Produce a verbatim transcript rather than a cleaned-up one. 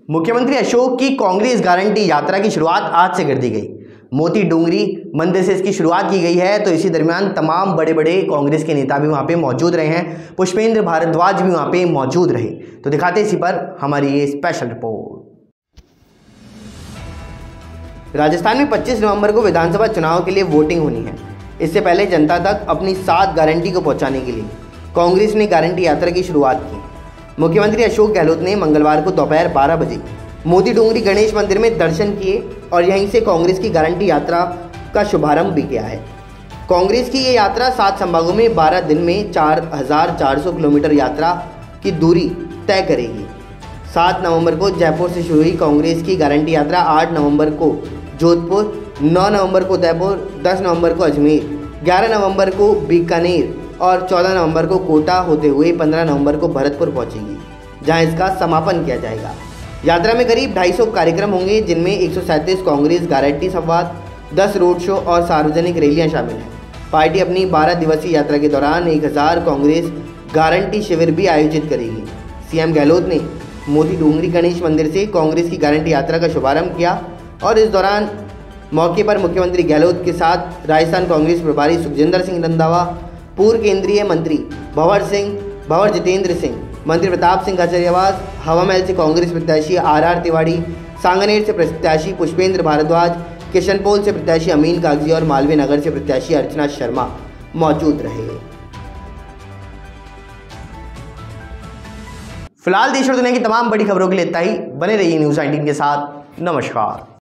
मुख्यमंत्री अशोक की कांग्रेस गारंटी यात्रा की शुरुआत आज से कर दी गई। मोती डोंगरी मंदिर से इसकी शुरुआत की गई है। तो इसी दरमियान तमाम बड़े बड़े कांग्रेस के नेता भी वहां पे मौजूद रहे हैं। पुष्पेंद्र भारद्वाज भी वहां पे मौजूद रहे। तो दिखाते इसी पर हमारी ये स्पेशल रिपोर्ट। राजस्थान में पच्चीस नवंबर को विधानसभा चुनाव के लिए वोटिंग होनी है। इससे पहले जनता तक अपनी सात गारंटी को पहुंचाने के लिए कांग्रेस ने गारंटी यात्रा की शुरुआत की। मुख्यमंत्री अशोक गहलोत ने मंगलवार को दोपहर बारह बजे मोती डोंगरी गणेश मंदिर में दर्शन किए और यहीं से कांग्रेस की गारंटी यात्रा का शुभारंभ भी किया है। कांग्रेस की ये यात्रा सात संभागों में बारह दिन में चार हजार चार सौ किलोमीटर यात्रा की दूरी तय करेगी। सात नवंबर को जयपुर से शुरू हुई कांग्रेस की गारंटी यात्रा आठ नवंबर को जोधपुर, नौ नवंबर को उदयपुर, दस नवंबर को अजमेर, ग्यारह नवंबर को बीकानेर और चौदह नवंबर को कोटा होते हुए पंद्रह नवंबर को भरतपुर पहुंचेगी, जहां इसका समापन किया जाएगा। यात्रा में करीब ढाई सौ कार्यक्रम होंगे, जिनमें एक सौ सैंतीस कांग्रेस गारंटी संवाद, दस रोड शो और सार्वजनिक रैलियां शामिल हैं। पार्टी अपनी बारह दिवसीय यात्रा के दौरान एक हज़ार कांग्रेस गारंटी शिविर भी आयोजित करेगी। सीएम गहलोत ने मोती डोंगरी गणेश मंदिर से कांग्रेस की गारंटी यात्रा का शुभारंभ किया और इस दौरान मौके पर मुख्यमंत्री गहलोत के साथ राजस्थान कांग्रेस प्रभारी सुखजिंदर सिंह रंधावा, पूर्व केंद्रीय मंत्री भंवर सिंह भंवर जितेंद्र सिंह, मंत्री प्रताप सिंह खाचरियावास, हवा महल से कांग्रेस प्रत्याशी आर आर तिवारी, सांगनेर से प्रत्याशी पुष्पेंद्र भारद्वाज, किशनपोल से प्रत्याशी अमीन कागजी और मालवीय नगर से प्रत्याशी अर्चना शर्मा मौजूद रहे। फिलहाल देश और दुनिया की तमाम बड़ी खबरों के लिए इतना ही। बने रहिए न्यूज़ नाइनटीन के साथ। नमस्कार।